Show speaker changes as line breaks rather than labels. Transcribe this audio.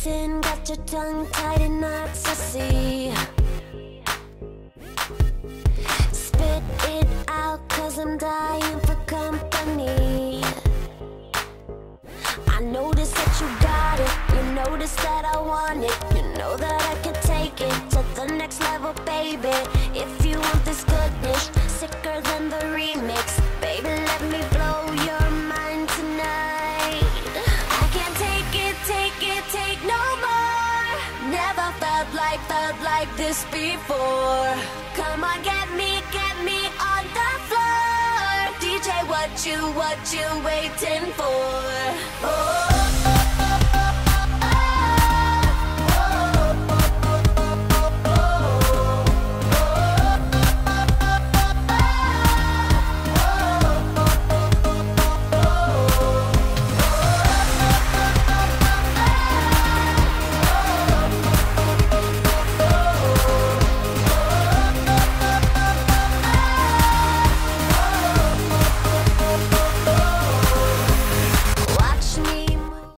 Listen, got your tongue tied in knots, I see. Spit it out, cause I'm dying for company. I notice that you got it, you notice that I want it. You know that I can take it to the next level, baby. If you want this goodness, sicker than the remix, baby, let me blow your mind tonight. I can't take it no more. Never felt like this before. Come on, get me on the floor. DJ, what you waiting for? Oh.